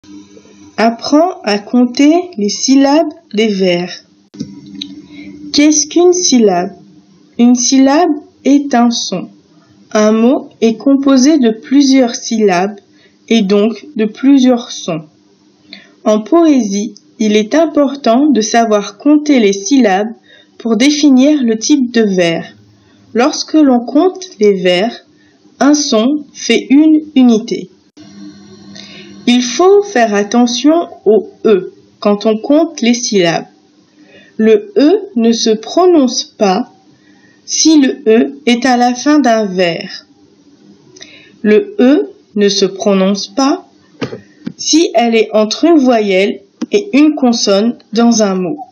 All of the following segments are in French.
Apprends à compter les syllabes des vers. Qu'est-ce qu'une syllabe? Une syllabe est un son. Un mot est composé de plusieurs syllabes et donc de plusieurs sons. En poésie, il est important de savoir compter les syllabes pour définir le type de vers. Lorsque l'on compte les vers, un son fait une unité. Il faut faire attention au E quand on compte les syllabes. Le E ne se prononce pas si le E est à la fin d'un vers. Le E ne se prononce pas si elle est entre une voyelle et une consonne dans un mot.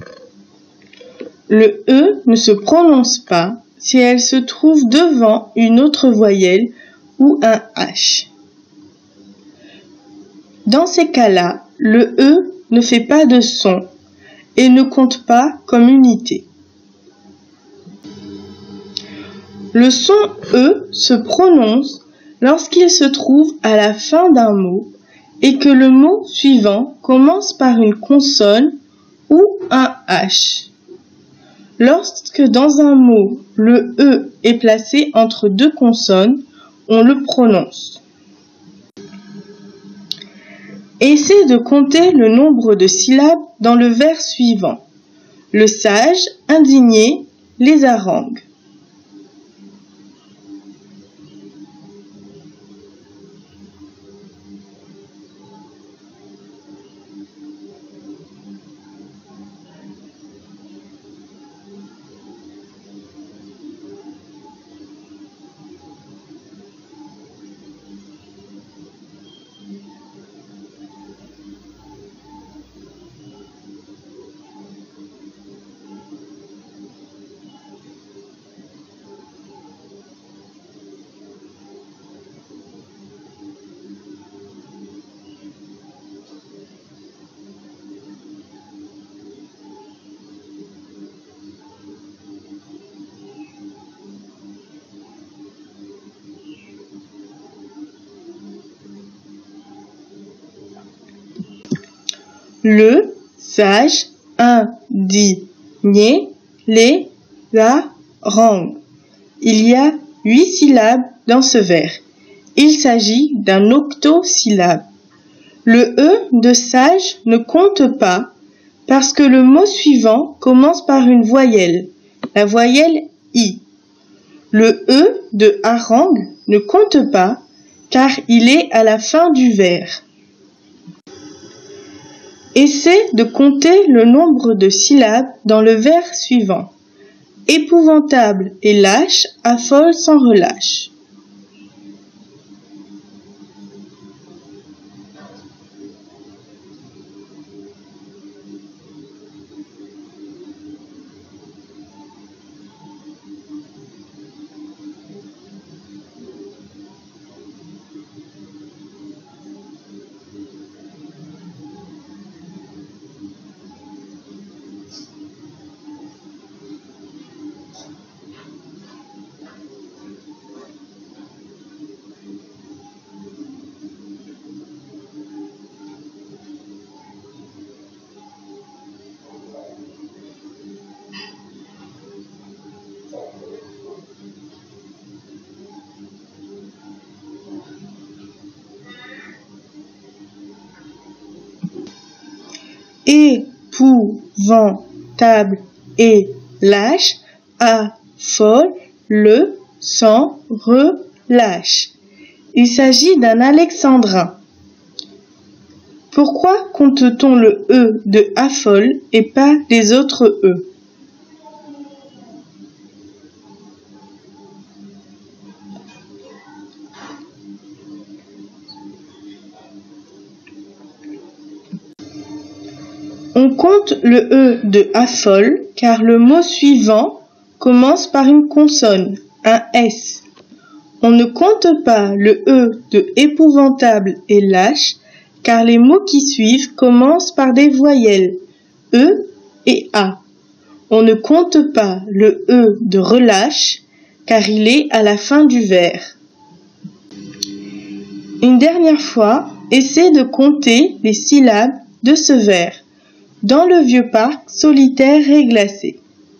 Le E ne se prononce pas si elle se trouve devant une autre voyelle ou un H. Dans ces cas-là, le E ne fait pas de son et ne compte pas comme unité. Le son E se prononce lorsqu'il se trouve à la fin d'un mot et que le mot suivant commence par une consonne ou un H. Lorsque dans un mot, le E est placé entre deux consonnes, on le prononce. Essaie de compter le nombre de syllabes dans le vers suivant. Le sage, indigné, les harangue. Le sage, indigné, les harangue. Il y a 8 syllabes dans ce vers. Il s'agit d'un octosyllabe. Le E de sage ne compte pas parce que le mot suivant commence par une voyelle, la voyelle I. Le E de harangue ne compte pas car il est à la fin du vers. Essaie de compter le nombre de syllabes dans le vers suivant. Épouvantable et lâche, affole sans relâche. Épouvantable et lâche, affole le sans relâche. Il s'agit d'un alexandrin. Pourquoi compte-t-on le E de affole et pas les autres E? On compte le E de affole car le mot suivant commence par une consonne, un S. On ne compte pas le E de épouvantable et lâche car les mots qui suivent commencent par des voyelles, E et A. On ne compte pas le E de relâche car il est à la fin du vers. Une dernière fois, Essaie de compter les syllabes de ce vers dans le vieux parc solitaire et glacé.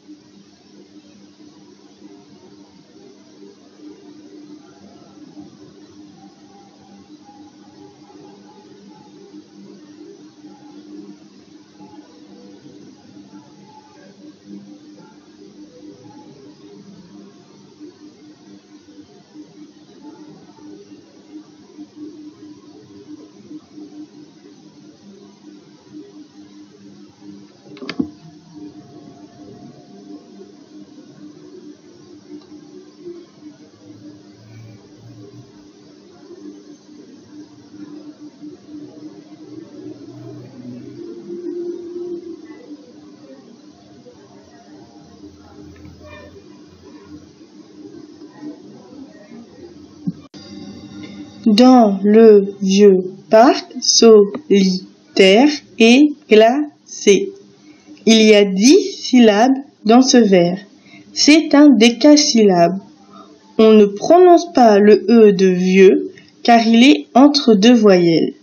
Dans le vieux parc solitaire et glacé. Il y a 10 syllabes dans ce vers. C'est un décasyllabe. On ne prononce pas le E de vieux car il est entre deux voyelles.